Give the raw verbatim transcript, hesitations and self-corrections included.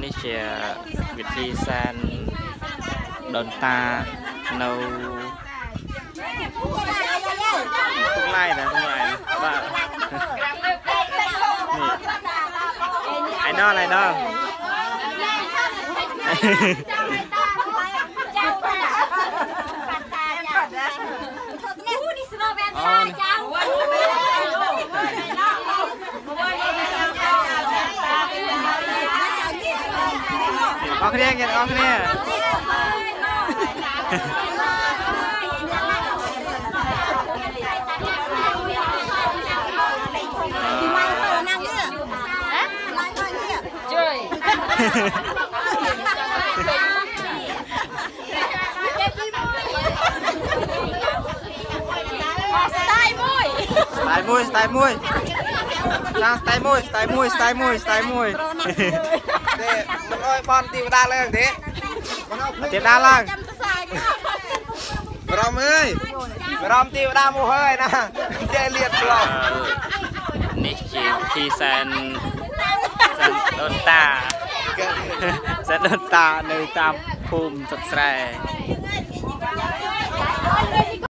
នេះជាវិធីសានដូនតានៅទុកឡាយណាទុកឡាយបាទไอ้นอไอ้นอออกเนี่ยออกเนี่ยสไตล์មួយสไตล์មួយចាស្ទាយមួយស្ទាយមួយស្ទាយមួយស្ទាយមួយទេមិនអើយបនទីវតាឡើងទេទីវតាឡើងបរមអើយបរមទីវតាមកហើយណាចេះលៀតឡោនេះជាវិធីសានសានដូនតាសានដូនតានៅតាមភូមិទឹកស្រែ